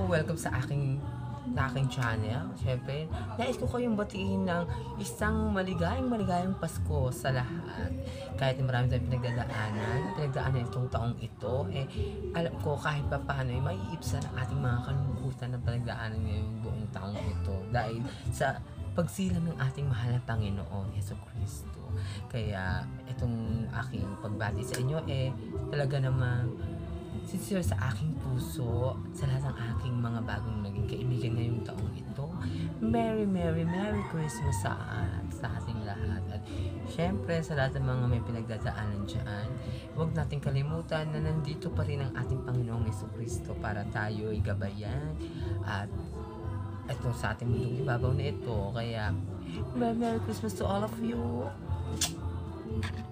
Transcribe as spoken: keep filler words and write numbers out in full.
welcome sa aking sa aking channel. Siyempre, nais ko kayong batiin ng isang maligayang maligayang Pasko sa lahat. Kahit na marami tayong pinagdadaanan, pinagdaanan itong taong ito, eh, alam ko kahit pa paano, eh, maiibsan ang ating mga kalungkutan na pinagdaanan ngayong buong taong ito. Dahil sa pagsilang ng ating mahal na Panginoon, Yeso Kristo. Kaya, itong aking pagbati sa inyo, eh, talaga namang sincere sa aking puso, sa lahat ng aking mga bagong naging kaibigan ngayong taong ito. Merry, Merry, Merry Christmas sa, sa ating lahat. At syempre, sa lahat ng mga may pinagdadaanan dyan, huwag natin kalimutan na nandito pa rin ang ating Panginoong Jesucristo para tayo ay gabayan. At ito sa ating mundong ibabaw na ito. Kaya, Merry, Merry Christmas to all of you.